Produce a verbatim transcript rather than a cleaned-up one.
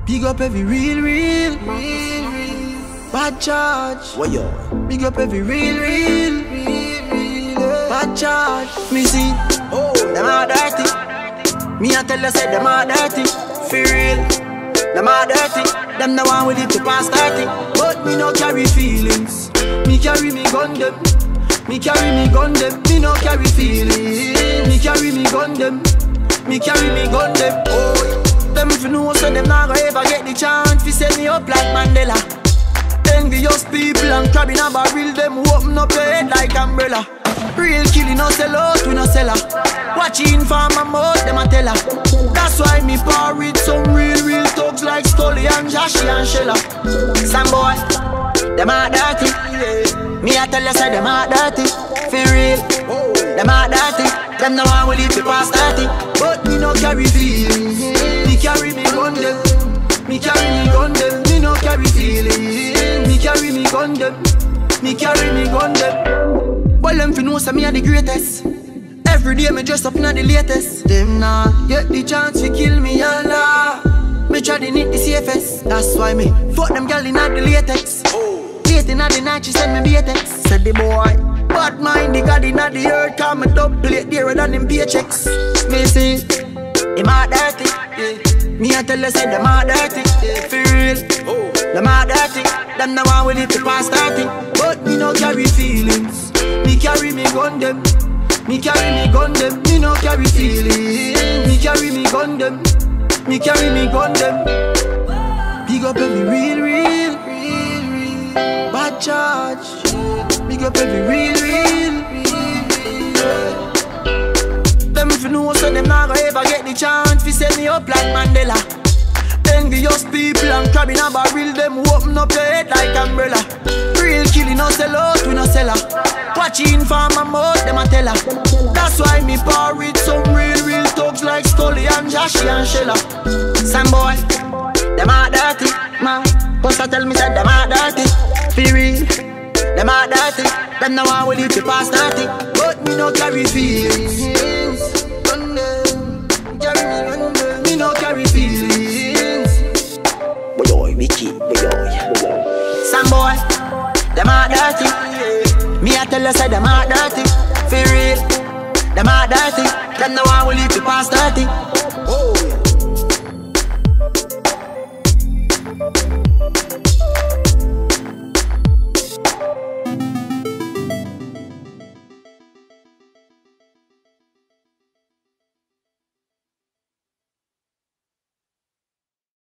Big up every real, real, real, real bad charge. What yo? Big up every real, real, real, real bad charge. Me see, Oh, them all dirty. Me a tell you say them all dirty. For real, them all dirty. Them the one with it to pass thirty. But me no carry feelings. Me carry me gun them. Me carry me gun them. Me no carry feelings. Me carry me gun them. Me carry me gun them. Oh. Them if you know so them not gonna ever get the chance to set me up like Mandela. Envious people and crab in a barrel, them open up your head like umbrella. Real killing no sell out, we no sell her. Watching for my mouth, them a tell her. That's why me par with some real, real thugs like Scully and Joshy and Shella. Some boy, them a dirty. Me a tell you say them a dirty. For real, them a dirty. Them no one will live to pass thirty. But me no carry feelings. Me carry me gun them. Me carry me gun them. Me no carry feelings. Me carry me gun them. Me carry me gun them. Well them fi know say me a the greatest. Every day me dress up na the latest. Them nah get the chance to kill me Allah. Me try to need the safest. That's why me fuck them gal inna the latex. Late inna the night she send me B T X. Said the boy bad mind the god inna the earth. Cause me double plate dearer than them paychecks. Me see him a dirty, yeah. Me a tell you say them a dirty, yeah. For real, oh. Them a dirty. Them no one with it to pass thirty. But me no carry feelings. Me carry me gun them. Me carry me gun them. Me no carry feelings. Me carry me gun them. Me carry me gun them. Big up every real, real, real, real bad charge. Big up every real, real, real, real. Them if you know so them not gonna ever get the chance to set me up like Mandela. Envious people and crab in a barrel, them open up your head like umbrella. Real killing no sell out, we no sell her. Watching for my mouth, them a tell her. That's why me par with some real, real thugs like Scully and Joshy and Shella. Some boy, them a dirty, man. Cause I tell me say them a dirty. For real, them a dirty. Them no one will live to pass thirty. But me no carry feelings. Gun them, carry me gun them. Me no carry feelings. boy, Mickey, boy. Some boy, them a dirty. Me a tell you say them a dirty. For real, them a dirty. Them no one will live to pass thirty. Oh.